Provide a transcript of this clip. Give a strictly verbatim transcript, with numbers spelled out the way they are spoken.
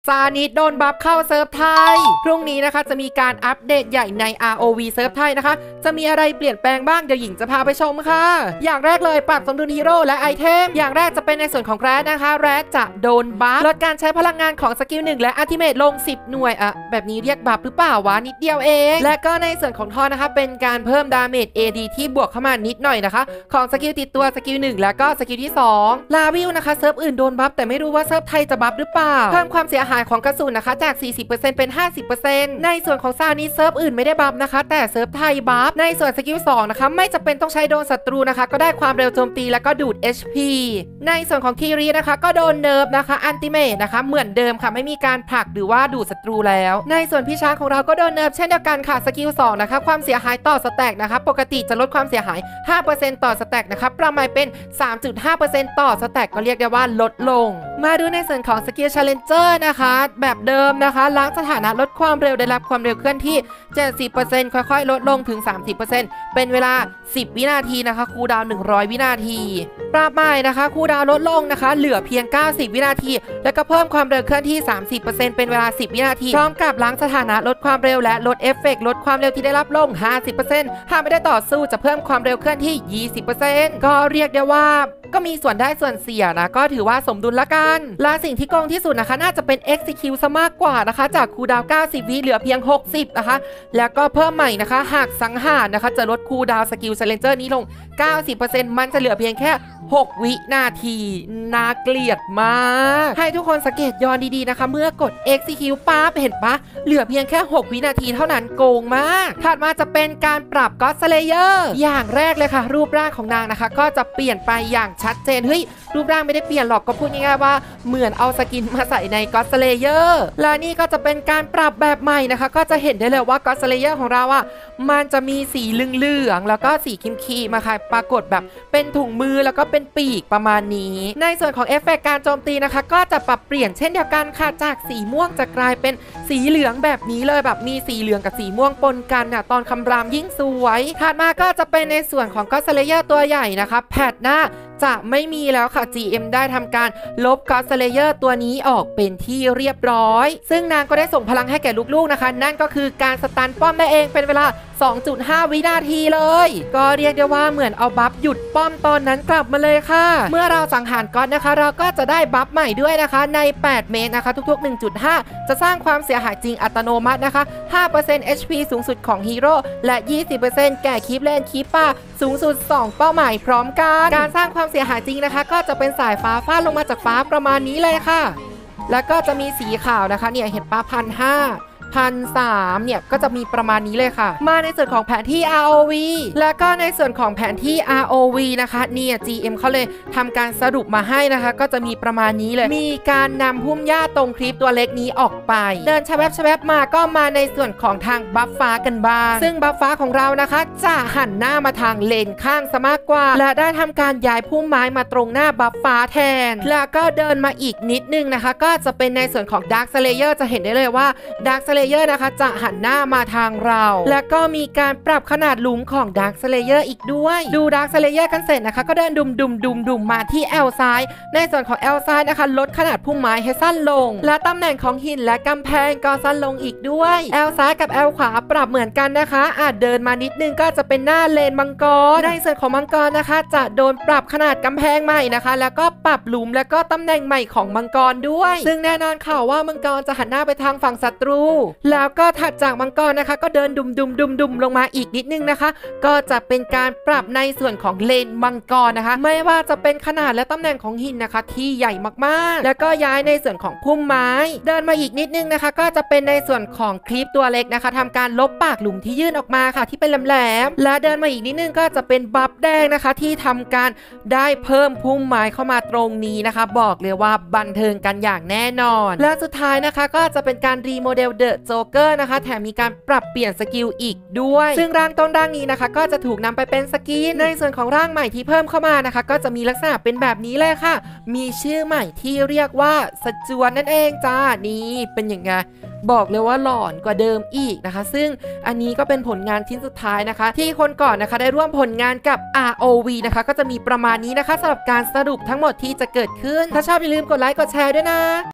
ซานิดโดนบัฟเข้าเซิร์ฟไทยพรุ่งนี้นะคะจะมีการอัปเดตใหญ่ใน อาร์ โอ วี เซิร์ฟไทยนะคะจะมีอะไรเปลี่ยนแปลงบ้างเดี๋ยวหญิงจะพาไปชมค่ะอย่างแรกเลยปรับสมดุลฮีโร่และไอเทมอย่างแรกจะเป็นในส่วนของแรดนะคะแรดจะโดนบัฟลดการใช้พลังงานของสกิลหนึ่งและอัลติเมทลงสิบหน่วยอะแบบนี้เรียกบัฟหรือเปล่าวะนิดเดียวเองและก็ในส่วนของทอนนะคะเป็นการเพิ่มดาเมจ เอ ดี ที่บวกเข้ามานิดหน่อยนะคะของสกิลติดตัวสกิลหนึ่งแล้วก็สกิลที่สองลาวิลนะคะเซิร์ฟอื่นโดนบัฟแต่ไม่รู้ว่าเซิร์ฟไทยจะบัฟหรือเปล่าเพิ่มความเสียหายของกระสุนนะคะจาก สี่สิบเปอร์เซ็นต์ เป็น ห้าสิบเปอร์เซ็นต์ ในส่วนของซานิเซิร์ฟอื่นไม่ได้บัฟนะคะแต่เซิร์ฟไทยบัฟในส่วนสกิลสองนะคะไม่จำเป็นต้องใช้โดนศัตรูนะคะก็ได้ความเร็วโจมตีแล้วก็ดูด เอช พี ในส่วนของคีรีนะคะก็โดนเนิร์ฟนะคะอันติเมทนะคะเหมือนเดิมค่ะไม่มีการผลักหรือว่าดูดศัตรูแล้วในส่วนพี่ช้างของเราก็โดนเนิร์ฟเช่นเดียวกันค่ะสกิลสองนะคะความเสียหายต่อสแต็กนะคะปกติจะลดความเสียหาย ห้าเปอร์เซ็นต์ ต่อสแต็กนะคะประมาณเป็น สามจุดห้าเปอร์เซ็นต์ ต่อสแต็กก็เรียกได้ว่าลดลงมาดูในส่วนของสกิล Challenger นะคะแบบเดิมนะคะล้างสถานะลดความเร็วได้รับความเร็วเคลื่อนที่ เจ็ดสิบเปอร์เซ็นต์ ค่อยๆลดลงถึง สามสิบเปอร์เซ็นต์ เป็นเวลาสิบวินาทีนะคะคูลดาวน์หนึ่งร้อยวินาทีปรับใหม่นะคะคูลดาวน์ลดลงนะคะเหลือเพียงเก้าสิบวินาทีแล้วก็เพิ่มความเร็วเคลื่อนที่ สามสิบเปอร์เซ็นต์ เป็นเวลาสิบวินาทีพร้อมกับล้างสถานะลดความเร็วและลดเอฟเฟกต์ลดความเร็วที่ได้รับลง ห้าสิบเปอร์เซ็นต์ หากไม่ได้ต่อสู้จะเพิ่มความเร็วเคลื่อนที่ ยี่สิบเปอร์เซ็นต์ ก็เรียกได้ว่าก็มีส่วนได้ส่วนเสียนะก็ถือว่าสมดุลละกันและสิ่งที่โกงที่สุดนะคะน่าจะเป็น Execute ซะมากกว่านะคะจากคูลดาวน์เก้าสิบวิเหลือเพียงหกสิบนะคะแล้วก็เพิ่มใหม่นะคะหากสังหารนะคะจะลดคูลดาวน์สกิล Challenger นี้ลง เก้าสิบเปอร์เซ็นต์ มันจะเหลือเพียงแค่หกวินาทีน่าเกลียดมากให้ทุกคนสังเกตย้อนดีๆนะคะเมื่อกด Execute ปั๊บเห็นปะเหลือเพียงแค่หกวินาทีเท่านั้นโกงมากถัดมาจะเป็นการปรับ God Slayer อย่างแรกเลยค่ะรูปร่างของนางนะคะก็จะเปลี่ยนไปอย่างชัดเจนเฮ้ยรูปร่างไม่ได้เปลี่ยนหรอกก็พูดง่ายๆว่าเหมือนเอาสกินมาใส่ใน God Slayer และนี่ก็จะเป็นการปรับแบบใหม่นะคะก็จะเห็นได้เลยว่า God Slayer ของเราอ่ะมันจะมีสีเหลืองๆแล้วก็สีครีมๆมาค่ะปรากฏแบบเป็นถุงมือแล้วก็เป็นปีกประมาณนี้ในส่วนของเอฟเฟกต์การโจมตีนะคะก็จะปรับเปลี่ยนเช่นเดียวกันค่ะจากสีม่วงจะกลายเป็นสีเหลืองแบบนี้เลยแบบมีสีเหลืองกับสีม่วงปนกันน่ะตอนคำรามยิ่งสวยถัดมาก็จะเป็นในส่วนของ God Slayer ตัวใหญ่นะคะแพทหน้าจะไม่มีแล้วค่ะ จี เอ็ม ได้ทำการลบ God Slayer ตัวนี้ออกเป็นที่เรียบร้อยซึ่งนางก็ได้ส่งพลังให้แก่ลูกๆนะคะนั่นก็คือการสตันป้อมได้เองเป็นเวลา สองจุดห้า วินาทีเลยก็เรียกได้ว่าเหมือนเอาบัฟหยุดป้อมตอนนั้นกลับมาเลยค่ะเมื่อเราสังหารก๊อตนะคะเราก็จะได้บัฟใหม่ด้วยนะคะในแปดเมตรนะคะทุกๆ หนึ่งจุดห้า จะสร้างความเสียหายจริงอัตโนมัตินะคะ ห้าเปอร์เซ็นต์ เอช พี สูงสุดของฮีโร่และ ยี่สิบเปอร์เซ็นต์ แก่คีปเลนคีปป้าสูงสุดสองเป้าหมายพร้อมกันการสร้างความเสียหายจริงนะคะก็จะเป็นสายฟ้าฟาดลงมาจากฟ้าประมาณนี้เลยค่ะแล้วก็จะมีสีขาวนะคะเนี่ยเห็นป้าพันห้าพันสามเนี่ยก็จะมีประมาณนี้เลยค่ะมาในส่วนของแผนที่ อาร์ โอ วี แล้วก็ในส่วนของแผนที่ อาร์ โอ วี นะคะเนี่ย จี เอ็ม เขาเลยทำการสรุปมาให้นะคะก็จะมีประมาณนี้เลยมีการนำพุ่มหญ้าตรงคลิปตัวเล็กนี้ออกไปเดินชะแวบชะแวบมาก็มาในส่วนของทางบัฟฟ้ากันบ้างซึ่งบัฟฟ้าของเรานะคะจะหันหน้ามาทางเลนข้างซะมากกว่าและได้ทำการย้ายพุ่มไม้มาตรงหน้าบัฟฟ้าแทนแล้วก็เดินมาอีกนิดนึงนะคะก็จะเป็นในส่วนของ Dark Slayer จะเห็นได้เลยว่า Dark Slayer นะคะจะหันหน้ามาทางเราและก็มีการปรับขนาดหลุมของ Dark Slayer อีกด้วยดู Dark Slayer กันเสร็จนะคะก็เดินดุมดุมดุมดุมมาที่ L ซ้ายในส่วนของ L ซ้ายนะคะลดขนาดพุ่มไม้ให้สั้นลงและตำแหน่งของหินและกำแพงก็สั้นลงอีกด้วย L ซ้ายกับ L ขวาปรับเหมือนกันนะคะอาจเดินมานิดนึงก็จะเป็นหน้าเลนมังกรในส่วนของมังกรนะคะจะโดนปรับขนาดกำแพงใหม่นะคะแล้วก็ปรับหลุมแล้วก็ตำแหน่งใหม่ของมังกรด้วยซึ่งแน่นอนค่ะว่ามังกรจะหันหน้าไปทางฝั่งศัตรูแล้วก็ถัดจากมังกรนะคะก็เดินดุมดุมดุมดุมลงมาอีกนิดนึงนะคะก็จะเป็นการปรับในส่วนของเลนมังกรนะคะไม่ว่าจะเป็นขนาดและตำแหน่งของหินนะคะที่ใหญ่มากๆแล้วก็ย้ายในส่วนของพุ่มไม้เดินมาอีกนิดนึงนะคะก็จะเป็นในส่วนของคลิปตัวเล็กนะคะทำการลบปากหลุมที่ยื่นออกมาค่ะที่เป็นแหลมๆและเดินมาอีกนิดนึงก็จะเป็นบัฟแดงนะคะที่ทำการได้เพิ่มพุ่มไม้เข้ามาตรงนี้นะคะบอกเลยว่าบันเทิงกันอย่างแน่นอนและสุดท้ายนะคะก็จะเป็นการรีโมเดลเดอะโจ๊กเกอร์นะคะแถมมีการปรับเปลี่ยนสกิลอีกด้วยซึ่งร่างต้นร่างนี้นะคะก็จะถูกนำไปเป็นสกินในส่วนของร่างใหม่ที่เพิ่มเข้ามานะคะก็จะมีลักษณะเป็นแบบนี้เลยค่ะมีชื่อใหม่ที่เรียกว่าสจวนนั่นเองจ้านี่เป็นอย่างไงบอกเลยว่าหลอนกว่าเดิมอีกนะคะซึ่งอันนี้ก็เป็นผลงานชิ้นสุดท้ายนะคะที่คนก่อนนะคะได้ร่วมผลงานกับ อาร์ โอ วี นะคะก็จะมีประมาณนี้นะคะสำหรับการสรุปทั้งหมดที่จะเกิดขึ้นถ้าชอบอย่าลืมกดไลค์กดแชร์ด้วยนะ